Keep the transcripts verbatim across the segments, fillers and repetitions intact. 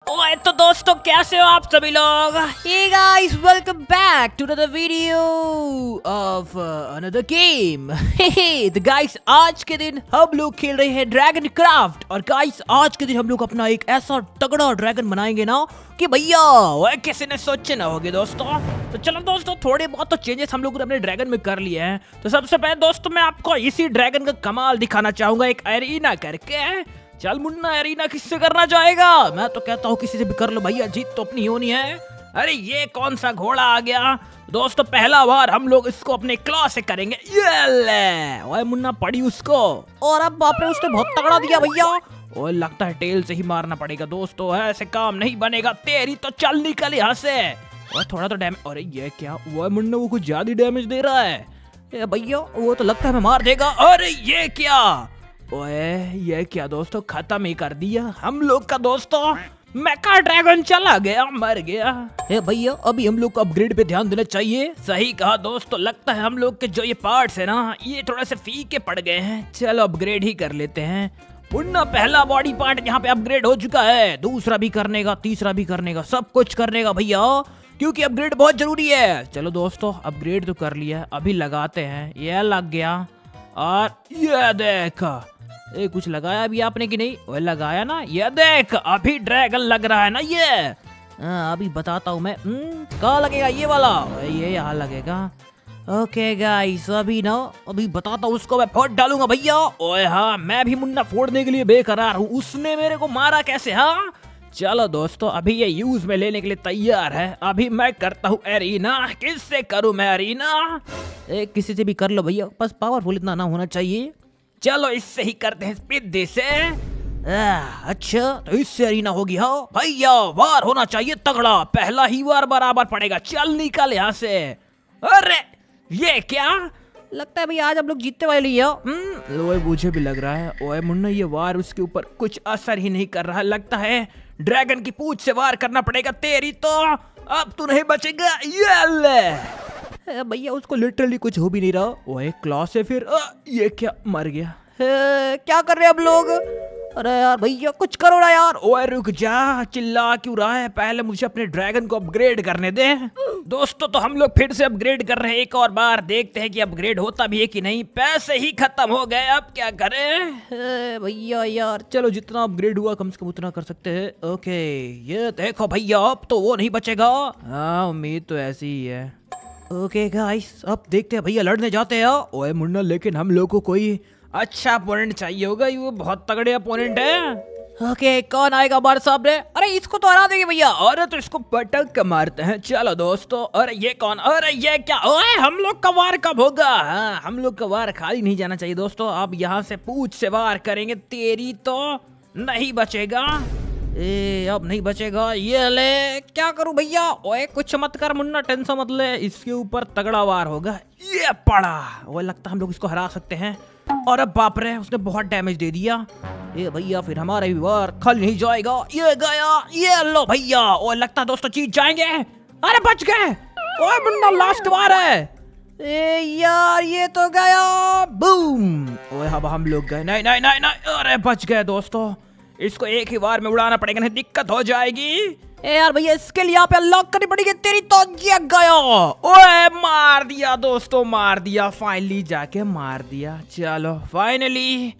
ओए तो दोस्तों कैसे हो आप सभी लोग। Hey guys, welcome back to another video of uh, another game. Hey the guys, आज के दिन हम लोग खेल रहे हैं ड्रैगन क्राफ्ट। और गाइस आज के दिन हम लोग अपना एक ऐसा तगड़ा ड्रैगन बनाएंगे ना कि भैया ओए किसी ने सोचे ना होगी दोस्तों। तो चलो दोस्तों थोड़े बहुत तो चेंजेस हम लोगों ने अपने ड्रैगन में कर लिए हैं। तो सबसे पहले दोस्तों मैं आपको इसी ड्रैगन का कमाल दिखाना चाहूंगा एक एरिना करके। चल मुन्ना एरिना किससे करना चाहेगा? मैं तो कहता हूँ किसी से भी कर लो भैया, जीत तो अपनी होनी है। अरे ये कौन सा घोड़ा आ गया दोस्तों, पहला बार हम लोग इसको अपने क्लॉ से करेंगे। ये ले ओए मुन्ना पड़ी उसको। और अब बाप रे उसने बहुत तगड़ा दिया भैया। ओए लगता है टेल से ही मारना पड़ेगा दोस्तों, ऐसे काम नहीं बनेगा तेरी तो। चल निकल यहाँ से। और थोड़ा तो डैमेज, अरे ये क्या ओए मुन्ना वो कुछ ज्यादा डैमेज दे रहा है। ए भैया वो तो लगता है मैं मार देगा। अरे ये क्या ओए ये क्या दोस्तों, खत्म ही कर दिया हम लोग का दोस्तों। मेका ड्रैगन चला गया, मर गया। ए भैया अभी हम लोग को अपग्रेड पे ध्यान देना चाहिए। सही कहा दोस्तों, लगता है हम लोग के जो ये पार्ट्स है ना ये थोड़ा से फीके पड़ गए हैं। चलो अपग्रेड ही कर लेते हैं। मुन्ना पहला बॉडी पार्ट यहाँ पे अपग्रेड हो चुका है, दूसरा भी करने का, तीसरा भी करने का, सब कुछ करने का भैया, क्योंकि अपग्रेड बहुत जरूरी है। चलो दोस्तों अपग्रेड तो कर लिया, अभी लगाते हैं। ये लग गया और ये देख ए, कुछ लगाया अभी आपने कि नहीं? वो लगाया ना, ये देख अभी ड्रैगन लग रहा है ना ये। आ, अभी बताता हूँ मैं। कहाँ लगेगा ये वाला? ये यहाँ लगेगा। ओके गाइस अभी ना अभी बताता हूँ उसको मैं फोड़ डालूंगा भैया। ओए हाँ मैं भी मुन्ना फोड़ने के लिए बेकरार हूँ, उसने मेरे को मारा कैसे? हाँ चलो दोस्तों अभी ये यूज में लेने के लिए तैयार है। अभी मैं करता हूँ एरिना। किससे करूँ मैं एरिना? ए, किसी से भी कर लो भैया, बस पावरफुल इतना ना होना चाहिए। चलो इससे ही करते हैं, स्पीड से। आ, अच्छा तो इससे एरिना होगी। हाँ भैया वार होना चाहिए तगड़ा, पहला ही वार बराबर पड़ेगा। चल निकल यहाँ से। अरे ये क्या लगता है भैया आज हम लोग जीतने वाले हैं। ओए मुझे भी लग रहा है। ओए मुन्ना ये वार उसके ऊपर कुछ असर ही नहीं कर रहा, लगता है ड्रैगन की पूंछ से वार करना पड़ेगा तेरी तो। अब तू नहीं बचेगा। ये ले भैया उसको लिटरली कुछ हो भी नहीं रहा। ओए क्लॉ से फिर आ, ये क्या मर गया। ए, क्या कर रहे हैं अब लोग? अरे यार भैया कुछ करो ना यार। ओए रुक जा, चिल्ला क्यों रहा है? पहले मुझे अपने ड्रैगन को अपग्रेड करने दे। दोस्तों तो हम लोग फिर से अपग्रेड कर रहे हैं एक और बार, देखते हैं कि अपग्रेड होता भी है कि नहीं। पैसे ही खत्म हो गए, अब क्या करें भैया यार? चलो जितना अपग्रेड हुआ कम से कम उतना कर सकते हैं। ओके ये देखो भैया अब तो वो नहीं बचेगा। हाँ उम्मीद तो ऐसी ही है। ओके गाइस अब देखते हैं भैया, लड़ने जाते हैं। ओए मुन्ना लेकिन हम लोग को कोई अच्छा अपोनेंट चाहिए होगा, ये बहुत तगड़े अपोनेंट है। ओके कौन आएगा हमारे सामने? अरे इसको तो हरा देंगे भैया। अरे तो इसको पटक मारते हैं। चलो दोस्तों। अरे ये कौन? अरे ये क्या? ओए हम लोग का वार कब होगा? हाँ हम लोग का वार खाली नहीं जाना चाहिए दोस्तों। अब यहाँ से पूछ से वार करेंगे, तेरी तो नहीं बचेगा। ए अब नहीं बचेगा। ये ले क्या करूं भैया? ओए कुछ मत कर मुन्ना, टेंशन मत ले, इसके ऊपर तगड़ा वार होगा। ये पड़ा। ओए लगता है हम लोग इसको हरा सकते हैं। और अब बाप रे उसने बहुत डैमेज दे दिया। ये भैया फिर हमारा भी वार खाली नहीं जाएगा। ये गया। ये लो भैया। ओए लगता है दोस्तों जीत जाएंगे। अरे बच गए। ओए मुन्ना लास्ट वार है। ए यार ये तो गया। बूम। ओए अब हम लोग गए। नहीं नहीं नहीं नहीं, अरे बच गए दोस्तों। इसको एक ही बार में उड़ाना पड़ेगा, नहीं दिक्कत हो जाएगी। ए यार भैया इसके लिए यहाँ पे अनलॉक करनी पड़ेगी तेरी तो। ये गया। ओए मार दिया दोस्तों, मार दिया, फाइनली जाके मार दिया। चलो फाइनली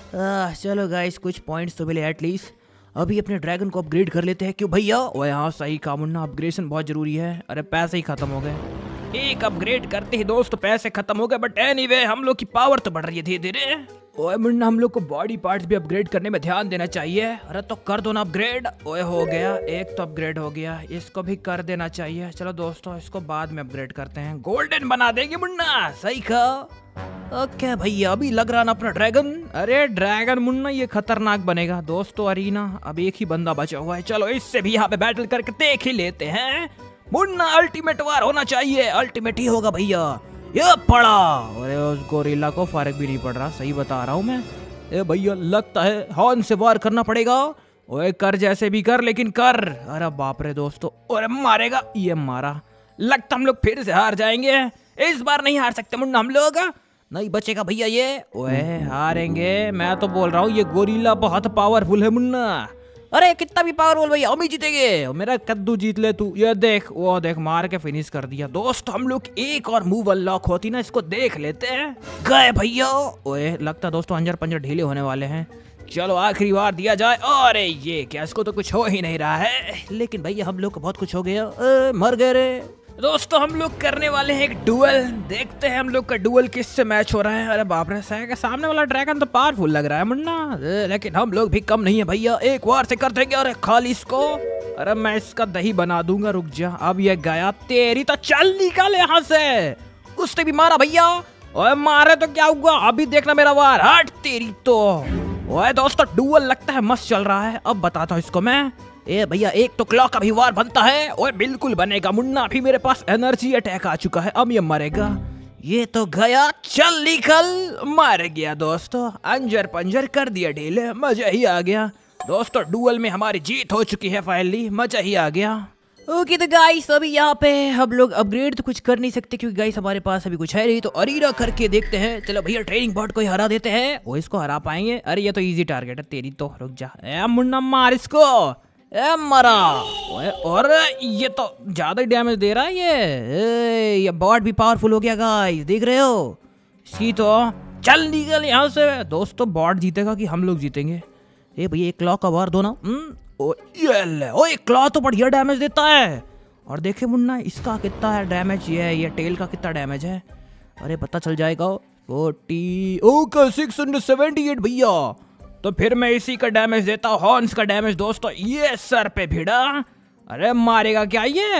चलो गाइस कुछ पॉइंट्स तो मिले एटलीस्ट। अभी अपने ड्रैगन को अपग्रेड कर लेते हैं। क्यों भैया? ओए हाँ सही कहा मुन्ना, अपग्रेडेशन बहुत जरूरी है। अरे पैसे ही खत्म हो गए, एक अपग्रेड करते ही दोस्त पैसे खत्म हो गए। बट एनीवे हम लोग की पावर तो बढ़ रही है धीरे धीरे। ओए मुन्ना हम लोग को बॉडी पार्ट्स भी अपग्रेड करने में ध्यान देना चाहिए। अरे तो कर दो ना अपग्रेड। ओए हो गया, एक तो अपग्रेड हो गया, इसको भी कर देना चाहिए। चलो दोस्तों इसको बाद में अपग्रेड करते हैं, गोल्डन बना देंगे मुन्ना। सही कहा। ओके भैया अभी लग रहा ना अपना ड्रैगन। अरे ड्रैगन मुन्ना ये खतरनाक बनेगा दोस्तों। अरीना अब एक ही बंदा बचा हुआ है, चलो इससे भी यहाँ पे बैटल करके देख ही लेते हैं। मुन्ना अल्टीमेट वार होना चाहिए, अल्टीमेट ही होगा भैया। ये पड़ा। अरे उस गोरिल्ला को फर्क भी नहीं पड़ रहा, सही बता रहा हूँ मैं। ए भैया लगता है हॉर्न से वार करना पड़ेगा। ओए कर जैसे भी कर लेकिन कर। अरे बाप रे दोस्तों, अरे मारेगा। ये मारा, लगता हम लोग फिर से हार जाएंगे। इस बार नहीं हार सकते मुन्ना हम लोग, नहीं बचेगा भैया ये। ओए हारेंगे, मैं तो बोल रहा हूँ ये गोरिल्ला बहुत पावरफुल है मुन्ना। अरे कितना भी पावरफुल भैया, हम ही जीतेंगे। मेरा कद्दू जीत ले तू। ये देख, वो देख, मार के फिनिश कर दिया। दोस्त हम लोग एक और मूव अनलॉक होती ना, इसको देख लेते हैं। गए भैया। ओए लगता दोस्तों अंजर पंजर ढीले होने वाले हैं। चलो आखिरी बार दिया जाए। अरे ये क्या, इसको तो कुछ हो ही नहीं रहा है। लेकिन भैया हम लोग को बहुत कुछ हो गया। ए, मर गए रे। दोस्तों हम लोग करने वाले हैं एक डुअल। देखते हैं हम लोग का डुअल किससे मैच हो रहा है। अरे बाप रे, सह सामने वाला ड्रैगन तो पावरफुल लग रहा है मुन्ना, लेकिन हम लोग भी कम नहीं है भैया। एक बार से कर देंगे। अरे खाली इसको। अरे मैं इसका दही बना दूंगा, रुक जा। अब ये गया, तेरी तो चल निकल यहाँ से। उसने भी मारा भैया। ओए मारे तो क्या हुआ, अभी देखना मेरा वार। हट तेरी तो। ओए दोस्तों डुअल लगता है मस्त चल रहा है। अब बताता हूँ इसको मैं। ए भैया एक तो क्लॉक का भी वार बनता है। ओए बिल्कुल बनेगा मुन्ना, अभी मेरे पास एनर्जी अटैक आ चुका है। अब ये मरेगा। ये तो गया, चल निकल। मार गया दोस्तों, अंजर पंजर कर दिया ढीले। मजा ही आ गया दोस्तों, डुअल में हमारी जीत हो चुकी है फाइनली। मजा ही आ गया। ओके तो गाइस अभी यहाँ पे हम लोग अपग्रेड तो कुछ कर नहीं सकते क्योंकि गाइस हमारे पास अभी कुछ है नहीं, तो अरीना करके देखते हैं। चलो भैया ट्रेनिंग बॉट को ही हरा देते हैं। वो इसको हरा पाएंगे। अरे ये तो इजी टारगेट है तेरी तो, रुक जा। ए मुन्ना मार इसको। ए मरा। ओए और ये तो ज्यादा डैमेज दे रहा है ये। ए, ये बॉट भी पावरफुल हो गया गाइस, देख रहे हो। सी तो चल निकल यहाँ से। दोस्तों बॉट जीतेगा कि हम लोग जीतेंगे। ए भैया एक क्लॉक का वार दो ना। ओ ये ले, ओ एक क्लॉ तो बढ़िया डैमेज देता है। और देखे मुन्ना इसका कितना है डैमेज, ये ये टेल का कितना डैमेज है। अरे पता चल जाएगा। Forty okay six hundred seventy eight भैया। तो फिर मैं इसी का डैमेज देता हूँ, हॉर्न्स का डैमेज दोस्तों। ये सर पे भिड़ा। अरे मारेगा क्या ये।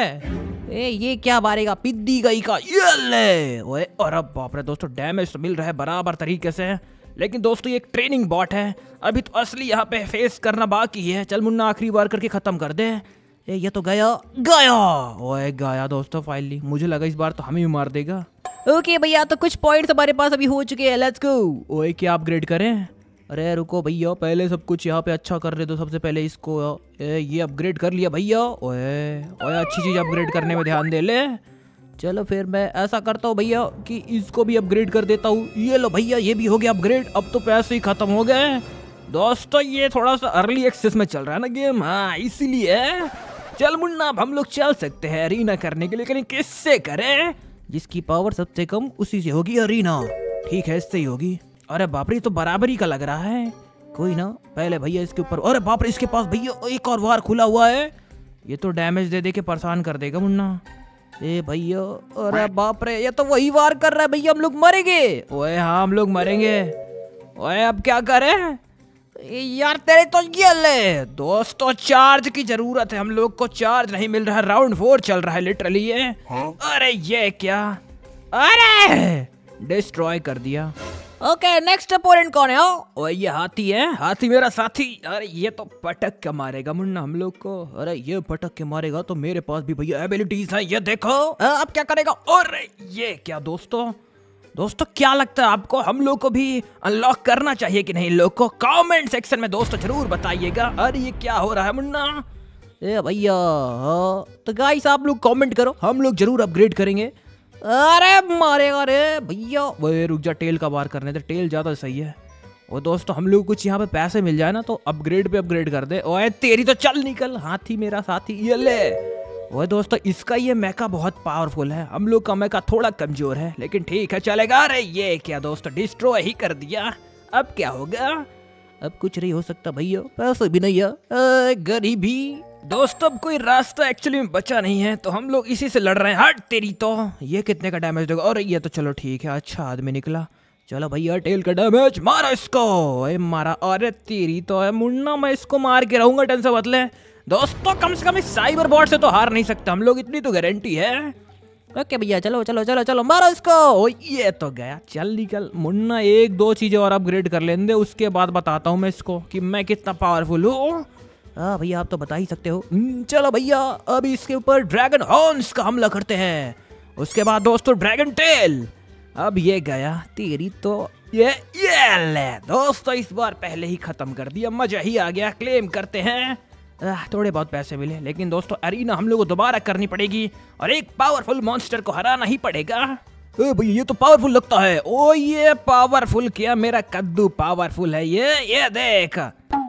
ए ये क्या मारेगा, पिद्दी गई का। ये ले। ओए अरे बाप रे दोस्तों, डैमेज तो मिल रहा है बराबर तरीके से, लेकिन दोस्तों ये एक ट्रेनिंग बॉट है। अभी तो असली यहाँ पे फेस करना बाकी है। चल मुन्ना आखिरी बार करके खत्म कर दे। ए ये तो गया गया। ओए गया दोस्तों फाइनली। मुझे लगा इस बार तो हमें भी मार देगा। ओके भैया तो कुछ पॉइंट्स हमारे पास अभी हो चुके हैं, लेट्स गो। ओए क्या अपग्रेड करें। अरे रुको भैया, पहले सब कुछ यहाँ पे अच्छा कर रहे तो सबसे पहले इसको ए, ये अपग्रेड कर लिया भैया। ओए ओए अच्छी चीज अपग्रेड करने में ध्यान दे ले। चलो फिर मैं ऐसा करता हूँ भैया कि इसको भी अपग्रेड कर देता हूँ। ये लो भैया, ये भी हो गया अपग्रेड। अब तो पैसे ही खत्म हो गए दोस्तों। ये थोड़ा सा अर्ली एक्सेस में चल रहा है ना गेम, हाँ इसीलिए। चल मुन्ना अब हम लोग चल सकते हैं अरीना करने के लिए, लेकिन किससे करें। जिसकी पावर सबसे कम उसी से होगी अरीना। ठीक है इससे ही होगी। अरे बाप रे तो बराबरी का लग रहा है। कोई ना, पहले भैया इसके ऊपर। अरे बाप रे इसके पास भैया एक और वार खुला हुआ है। ये तो डैमेज दे दे के परेशान कर देगा मुन्ना। ए भैया, अरे बाप रे ये तो वही वार कर रहा है भैया, हम लोग मरेंगे। ओए हाँ हम लोग मरेंगे। ओए अब क्या करें यार तेरे तो ये ले। दोस्तों चार्ज की जरूरत है हम लोग को, चार्ज नहीं मिल रहा। राउंड फोर चल रहा है लिटरली ये। हाँ? अरे ये क्या, अरे डिस्ट्रॉय कर दिया। ओके नेक्स्ट अपोनेंट कौन है। ओ ये हाथी है, हाथी मेरा साथी। अरे ये तो पटक के मारेगा मुन्ना हम लोग को। अरे ये पटक के मारेगा तो मेरे पास भी भैया एबिलिटीज है, ये देखो। अब क्या करेगा। और ये क्या दोस्तों, दोस्तों क्या लगता है आपको, हम लोग को भी अनलॉक करना चाहिए कि नहीं। लोग को कमेंट सेक्शन में दोस्तों जरूर बताइएगा। अरे ये क्या हो रहा है मुन्ना। ए भैया तो गाइस आप लोग कमेंट करो, हम लोग जरूर अपग्रेड करेंगे। अरे मारेगा रे भैया। वो रुक जा, टेल का वार करने दे, टेल ज्यादा सही है। और दोस्तों हम लोग कुछ यहाँ पे पैसे मिल जाए ना तो अपग्रेड पे अपग्रेड कर दे। ओए तेरी तो चल निकल, हाथी मेरा साथी। ये ले। ओए दोस्तों इसका ये मेका बहुत पावरफुल है, हम लोग का मेका थोड़ा कमजोर है, लेकिन ठीक है चलेगा। अरे ये क्या दोस्तों, डिस्ट्रॉय ही कर दिया। अब क्या होगा। अब कुछ नहीं हो सकता भैया, पैसे भी नहीं है, गरीबी। दोस्तों अब कोई रास्ता एक्चुअली में बचा नहीं है, तो हम लोग इसी से लड़ रहे हैं। हट तेरी तो। ये कितने का डैमेज देगा। और ये तो चलो ठीक है, अच्छा आदमी निकला। चलो भैया टेल का डैमेज मारा इसको। ओए मारा। अरे तेरी तो है मुन्ना, मैं इसको मार के रहूंगा, टेंशन मत ले। दोस्तों कम से कम इस साइबर बॉट से तो हार नहीं सकते हम लोग, इतनी तो गारंटी है। ओके भैया चलो चलो चलो चलो मारो इसको। ओ ये तो गया, चल निकल मुन्ना। एक दो चीजें और अपग्रेड कर लेंगे, उसके बाद बताता हूँ मैं इसको कि मैं कितना पावरफुल हूँ। हाँ भैया आप तो बता ही सकते हो। चलो भैया अभी इसके ऊपर ड्रैगन हॉर्न्स का हमला करते हैं, उसके बाद दोस्तों ड्रैगन टेल। अब ये गया, तेरी तो ये ये ले। दोस्तों इस बार पहले ही खत्म कर दिया, मजा ही आ गया। क्लेम करते हैं। आ, थोड़े बहुत पैसे मिले, लेकिन दोस्तों अरीना हम लोग को दोबारा करनी पड़ेगी और एक पावरफुल मॉन्स्टर को हराना ही पड़ेगा। ए भैया ये तो पावरफुल लगता है। ओ ये पावरफुल क्या, मेरा कद्दू पावरफुल है। ये ये देख।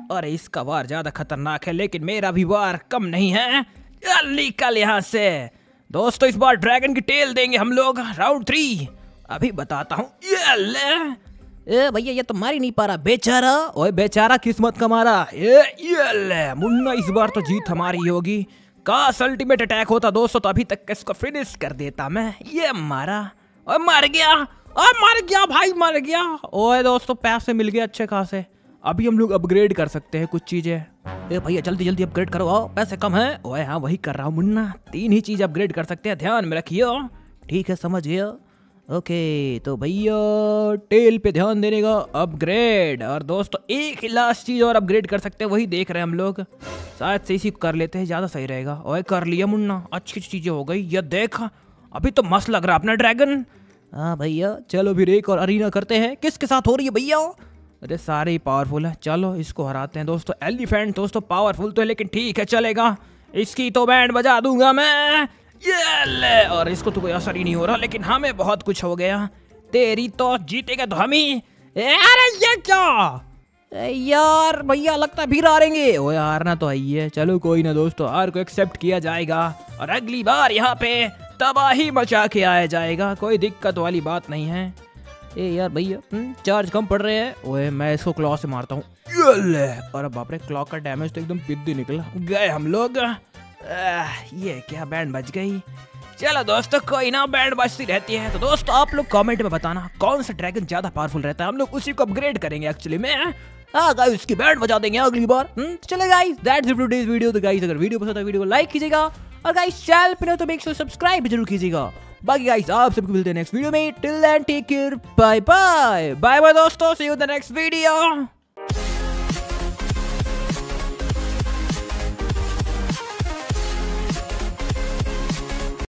अरे इसका वार ज्यादा खतरनाक है, लेकिन मेरा भी वार कम नहीं है। चल निकल यहाँ से। दोस्तों इस बार ड्रैगन की टेल देंगे हम लोग। राउंड थ्री अभी बताता हूँ। ये ले। ए भैया ये तो मार ही नहीं पा रहा बेचारा। ओए बेचारा किस्मत का मारा। ये ये ले मुन्ना, इस बार तो जीत हमारी होगी। काश अल्टीमेट अटैक होता दोस्तों तो अभी तक इसको फिनिश कर देता मैं। ये मारा और मर गया। और मर गया भाई, मर गया। ओए दोस्तों पैसे मिल गए अच्छे खासे। अभी हम लोग अपग्रेड कर सकते हैं कुछ चीजें। ए भैया जल्दी जल्दी अपग्रेड करो, आओ पैसे कम है। ओए हाँ वही कर रहा हूँ मुन्ना, तीन ही चीज अपग्रेड कर सकते हैं, ध्यान में रखियो। ठीक है समझ गया। ओके तो भैया टेल पे ध्यान देने का अपग्रेड। और दोस्तों एक ही लास्ट चीज और अपग्रेड कर सकते हैं, वही देख रहे हैं हम लोग। शायद से इसी को कर लेते हैं, ज्यादा सही रहेगा। ओए कर लिया मुन्ना, अच्छी चीजें हो गई। ये देख अभी तो मस्त लग रहा है अपना ड्रैगन। हाँ भैया चलो फिर एक और अरीना करते हैं। किसके साथ हो रही है भैया? अरे सारे ही पावरफुल है, चलो इसको हराते हैं दोस्तों। एलिफेंट दोस्तों पावरफुल तो है, लेकिन ठीक है चलेगा, इसकी तो बैंड बजा दूंगा मैं। ये ले। और इसको तो कोई असर ही नहीं हो रहा, लेकिन हमें बहुत कुछ हो गया। तेरी तो जीतेगा तो हम ही। अरे ये क्या यार भैया लगता है फिर हारेंगे। ओ हारना तो है ही है। चलो कोई ना दोस्तों, हार को एक्सेप्ट किया जाएगा और अगली बार यहाँ पे तबाही मचा के आया जाएगा। कोई दिक्कत वाली बात नहीं है। ए यार भैया चार्ज कम पड़ रहे हैं। ओए मैं इसको क्लॉ से मारता हूँ। और बाप रे क्लॉ का डैमेज तो एकदम पिद्दी निकला। गए हम लोग। ये क्या बैंड बज गई। चलो दोस्तों कोई ना, बैंड बजती रहती है। तो दोस्तों आप लोग कमेंट में बताना कौन सा ड्रैगन ज्यादा पावरफुल रहता है, हम लोग उसी को अपग्रेड करेंगे एक्चुअली में। हाँ गाइस उसकी बैंड बजा देंगे अगली बार। चलो guys that's it for today's video. तो गाइस अगर वीडियो पसंद है वीडियो को लाइक कीजिएगा, और गाइस चैनल पे नए तो मेक श्योर सब्सक्राइब जरूर कीजिएगा। बाकी गाइस आप सबको मिलते हैं नेक्स्ट वीडियो में। Till then take care, bye bye. Bye bye दोस्तों, see you in the next video.